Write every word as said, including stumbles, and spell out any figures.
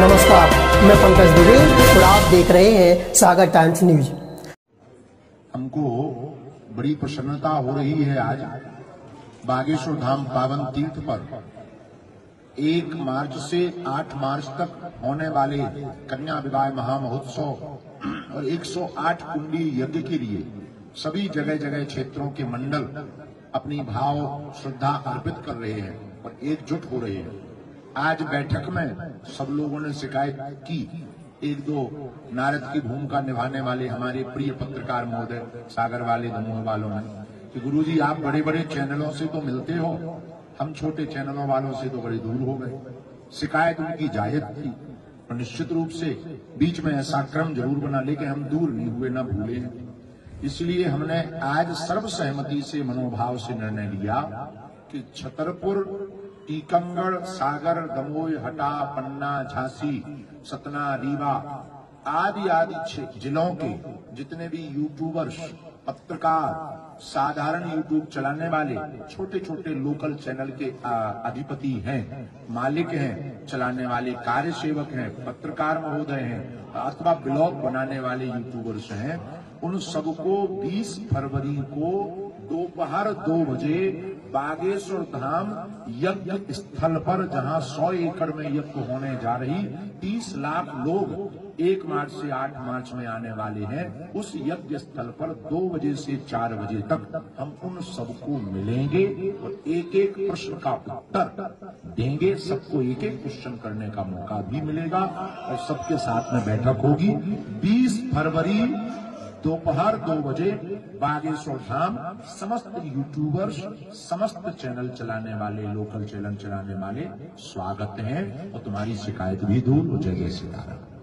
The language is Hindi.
नमस्कार, मैं पंकज दुबे और आप देख रहे हैं सागर टाइम्स न्यूज। हमको बड़ी प्रसन्नता हो रही है आज बागेश्वर धाम पावन तीर्थ पर एक मार्च से आठ मार्च तक होने वाले कन्या विवाह महामहोत्सव और एक सौ आठ कुंडी यज्ञ के लिए सभी जगह जगह क्षेत्रों के मंडल अपनी भाव श्रद्धा अर्पित कर रहे हैं और एकजुट हो रहे हैं। आज बैठक में सब लोगों ने शिकायत की, एक दो नारद की भूमिका निभाने वाले हमारे प्रिय पत्रकार महोदय सागर वाले दमोह वालों ने कि गुरुजी आप बड़े बड़े चैनलों से तो मिलते हो, हम छोटे चैनलों वालों से तो बड़े दूर हो गए। शिकायत उनकी जायज थी और निश्चित रूप से बीच में ऐसा क्रम जरूर बना, लेकिन हम दूर नहीं हुए, ना भूले हैं। इसलिए हमने आज सर्वसहमति से मनोभाव से निर्णय लिया कि छतरपुर, टीकमगढ़, सागर, दमोह, हटा, पन्ना, झांसी, सतना, रीवा आदि आदि जिलों के जितने भी यूट्यूबर्स, पत्रकार, साधारण यूट्यूब चलाने वाले, छोटे छोटे लोकल चैनल के अधिपति हैं, मालिक हैं, चलाने वाले कार्य सेवक हैं, पत्रकार महोदय हैं अथवा ब्लॉग बनाने वाले यूट्यूबर्स हैं, उन सबको बीस फरवरी को दोपहर दो बजे बागेश्वर धाम यज्ञ स्थल पर, जहां सौ एकड़ में यज्ञ होने जा रही, तीस लाख लोग एक मार्च से आठ मार्च में आने वाले हैं, उस यज्ञ स्थल पर दो बजे से चार बजे तक हम उन सबको मिलेंगे और एक एक प्रश्न का उत्तर देंगे। सबको एक एक क्वेश्चन करने का मौका भी मिलेगा और सबके साथ में बैठक होगी। बीस फरवरी दोपहर दो बजे बागेश्वर धाम। समस्त यूट्यूबर्स, समस्त चैनल चलाने वाले, लोकल चैनल चलाने वाले स्वागत हैं और तुम्हारी शिकायत भी दूर हो। जय जय सीताराम।